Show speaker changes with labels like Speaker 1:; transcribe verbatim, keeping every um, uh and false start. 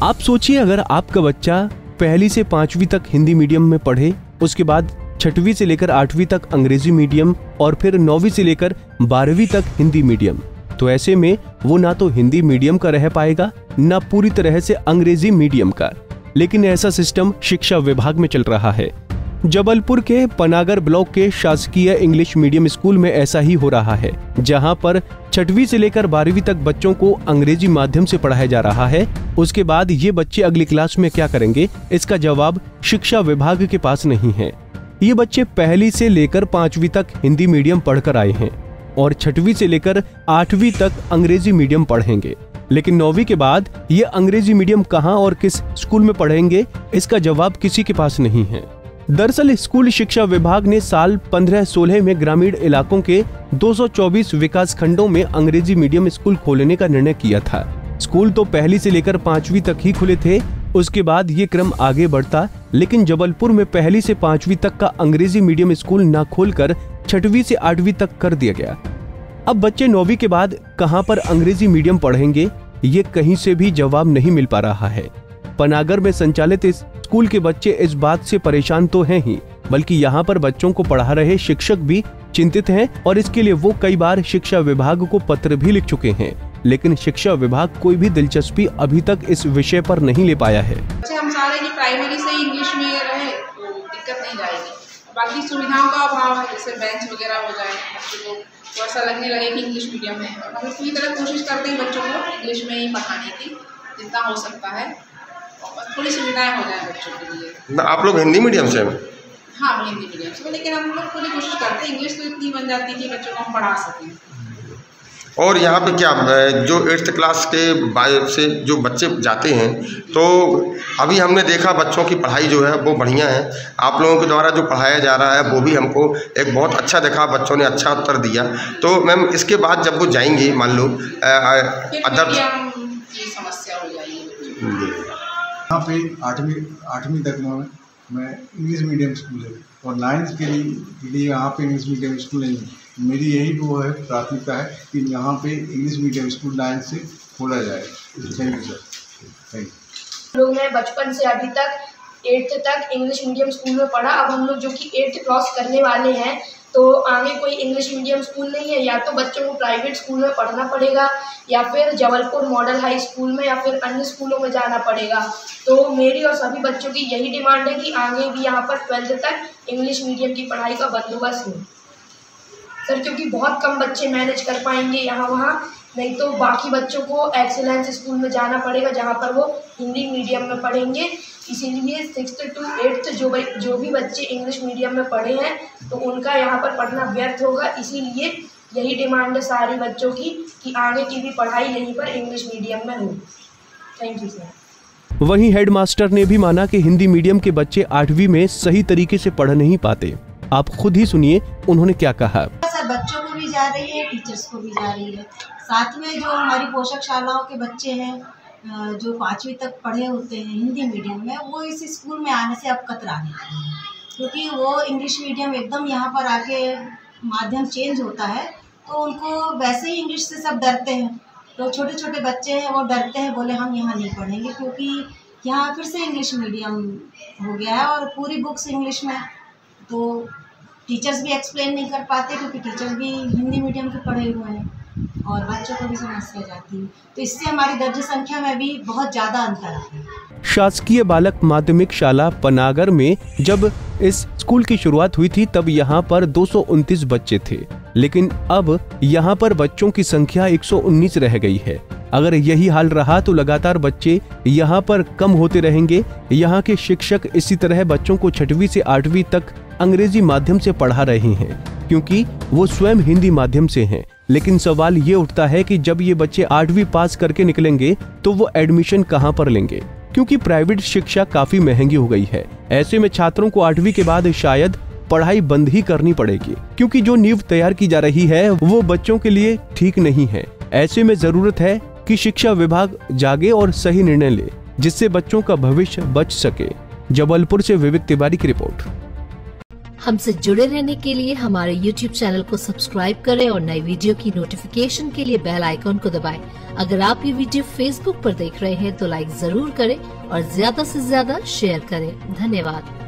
Speaker 1: आप सोचिए, अगर आपका बच्चा पहली से पांचवी तक हिंदी मीडियम में पढ़े, उसके बाद छठवीं से लेकर आठवीं तक अंग्रेजी मीडियम और फिर नौवीं से लेकर बारहवीं तक हिंदी मीडियम, तो ऐसे में वो ना तो हिंदी मीडियम का रह पाएगा, ना पूरी तरह से अंग्रेजी मीडियम का। लेकिन ऐसा सिस्टम शिक्षा विभाग में चल रहा है। जबलपुर के पनागर ब्लॉक के शासकीय इंग्लिश मीडियम स्कूल में ऐसा ही हो रहा है, जहां पर छठवीं से लेकर बारहवीं तक बच्चों को अंग्रेजी माध्यम से पढ़ाया जा रहा है। उसके बाद ये बच्चे अगली क्लास में क्या करेंगे, इसका जवाब शिक्षा विभाग के पास नहीं है। ये बच्चे पहली से लेकर पांचवी तक हिंदी मीडियम पढ़कर आए हैं और छठवीं से लेकर आठवीं तक अंग्रेजी मीडियम पढ़ेंगे, लेकिन नौवीं के बाद ये अंग्रेजी मीडियम कहां और किस स्कूल में पढ़ेंगे, इसका जवाब किसी के पास नहीं है। दरअसल स्कूल शिक्षा विभाग ने साल पंद्रह सोलह में ग्रामीण इलाकों के दो सौ चौबीस विकास खंडों में अंग्रेजी मीडियम स्कूल खोलने का निर्णय किया था। स्कूल तो पहली से लेकर पांचवी तक ही खुले थे, उसके बाद ये क्रम आगे बढ़ता, लेकिन जबलपुर में पहली से पांचवी तक का अंग्रेजी मीडियम स्कूल न खोलकर छठवीं से आठवीं तक कर दिया गया। अब बच्चे नौवीं के बाद कहां पर अंग्रेजी मीडियम पढ़ेंगे, ये कहीं से भी जवाब नहीं मिल पा रहा है। पनागर में संचालित इस स्कूल के बच्चे इस बात से परेशान तो हैं ही, बल्कि यहाँ पर बच्चों को पढ़ा रहे शिक्षक भी चिंतित हैं और इसके लिए वो कई बार शिक्षा विभाग को पत्र भी लिख चुके हैं, लेकिन शिक्षा विभाग कोई भी दिलचस्पी अभी तक इस विषय पर नहीं ले पाया है।
Speaker 2: हम सारे की प्राइमरी से इंग्लिश में रहे तो दिक्कत नहीं जाएगी। बाकी सुविधाओं का अभाव है, जैसे बेंच वगैरह हो जाए, बच्चों को ऐसा लगने लगे कि इंग्लिश मीडियम है। हम पूरी तरह कोशिश करते हैं बच्चों को इंग्लिश में ही पढ़ाने की जितना हो सकता है, और थोड़ी सुविधाएं हो जाए बच्चों के लिए।
Speaker 3: आप लोग हिंदी मीडियम से हैं?
Speaker 2: हाँ, हम हिंदी मीडियम से, लेकिन हम लोग पूरी कोशिश करते हैं इंग्लिश तो इतनी बन जाती है कि बच्चों को हम पढ़ा सकें।
Speaker 3: और यहाँ पे क्या जो एट्थ क्लास के बाद से जो बच्चे जाते हैं, तो अभी हमने देखा बच्चों की पढ़ाई जो है वो बढ़िया है। आप लोगों के द्वारा जो पढ़ाया जा रहा है वो भी हमको एक बहुत अच्छा देखा, बच्चों ने अच्छा उत्तर दिया। तो मैम इसके बाद जब वो जाएंगे, मान लो अदर
Speaker 2: की समस्या हो जाएगी।
Speaker 4: यहाँ पे आठवीं आठवीं तक में मैं इंग्लिश मीडियम स्कूल है और नाइन्थ के लिए यहाँ पे इंग्लिश मीडियम स्कूल नहीं है। मेरी यही वो है प्राथमिकता है कि यहाँ पे इंग्लिश मीडियम स्कूल नाइन्थ से खोला जाए। Thank you sir, thank you.
Speaker 5: लोग ने बचपन से अभी तक एट्थ तक इंग्लिश मीडियम स्कूल में पढ़ा। अब हम लोग जो कि एट्थ क्रॉस करने वाले हैं, तो आगे कोई इंग्लिश मीडियम स्कूल नहीं है, या तो बच्चों को प्राइवेट स्कूल में पढ़ना पड़ेगा या फिर जबलपुर मॉडल हाई स्कूल में या फिर अन्य स्कूलों में जाना पड़ेगा। तो मेरी और सभी बच्चों की यही डिमांड है कि आगे भी यहाँ पर ट्वेल्थ तक इंग्लिश मीडियम की पढ़ाई का बंदोबस्त हो सर, क्योंकि बहुत कम बच्चे मैनेज कर पाएंगे यहाँ वहाँ, नहीं तो बाकी बच्चों को एक्सीलेंस स्कूल में जाना पड़ेगा जहाँ पर वो हिंदी मीडियम में पढ़ेंगे। इसीलिए सिक्स टू एट्थ जो जो भी बच्चे इंग्लिश मीडियम में पढ़े हैं तो उनका यहाँ पर पढ़ना व्यर्थ होगा। इसीलिए यही डिमांड है सारी बच्चों की कि आगे की भी पढ़ाई यहीं पर इंग्लिश मीडियम में हो। Thank you sir.
Speaker 1: वहीं हेडमास्टर ने भी माना कि हिंदी मीडियम के बच्चे आठवीं में सही तरीके से पढ़ नहीं पाते। आप खुद ही सुनिए उन्होंने क्या कहा।
Speaker 6: सर, बच्चों को भी जा रही है, टीचर्स को भी जा रही है। साथ में जो हमारी पोषक शालाओं के बच्चे हैं जो पाँचवीं तक पढ़े होते हैं हिंदी मीडियम में, वो इस स्कूल में आने से अब कतराने लगे हैं, क्योंकि वो इंग्लिश मीडियम एकदम यहाँ पर आके माध्यम चेंज होता है, तो उनको वैसे ही इंग्लिश से सब डरते हैं। तो छोटे छोटे बच्चे हैं वो डरते हैं, बोले हम यहाँ नहीं पढ़ेंगे क्योंकि यहाँ फिर से इंग्लिश मीडियम हो गया है और पूरी बुक्स इंग्लिश में। तो टीचर्स भी एक्सप्लेन नहीं कर पाते क्योंकि टीचर्स भी हिंदी मीडियम के पढ़े हुए हैं और बच्चों को भी समस्या जाती है। तो इससे हमारी दर्ज संख्या में भी बहुत ज़्यादा अंतर आता है।
Speaker 1: शासकीय बालक माध्यमिक शाला पनागर में जब इस स्कूल की शुरुआत हुई थी तब यहाँ पर दो सौ उनतीस बच्चे थे, लेकिन अब यहाँ पर बच्चों की संख्या एक सौ उन्नीस रह गई है। अगर यही हाल रहा तो लगातार बच्चे यहाँ पर कम होते रहेंगे। यहाँ के शिक्षक इसी तरह बच्चों को छठवीं से आठवीं तक अंग्रेजी माध्यम से पढ़ा रहे हैं, क्योंकि वो स्वयं हिंदी माध्यम से हैं। लेकिन सवाल ये उठता है कि जब ये बच्चे आठवीं पास करके निकलेंगे तो वो एडमिशन कहाँ पर लेंगे, क्योंकि प्राइवेट शिक्षा काफी महंगी हो गई है। ऐसे में छात्रों को आठवीं के बाद शायद पढ़ाई बंद ही करनी पड़ेगी, क्योंकि जो नींव तैयार की जा रही है वो बच्चों के लिए ठीक नहीं है। ऐसे में जरूरत है कि शिक्षा विभाग जागे और सही निर्णय ले, जिससे बच्चों का भविष्य बच सके। जबलपुर से विवेक तिवारी की रिपोर्ट।
Speaker 7: हमसे जुड़े रहने के लिए हमारे यूट्यूब चैनल को सब्सक्राइब करें और नई वीडियो की नोटिफिकेशन के लिए बेल आइकॉन को दबाएं। अगर आप ये वीडियो फेसबुक पर देख रहे हैं तो लाइक जरूर करें और ज्यादा से ज्यादा शेयर करें। धन्यवाद।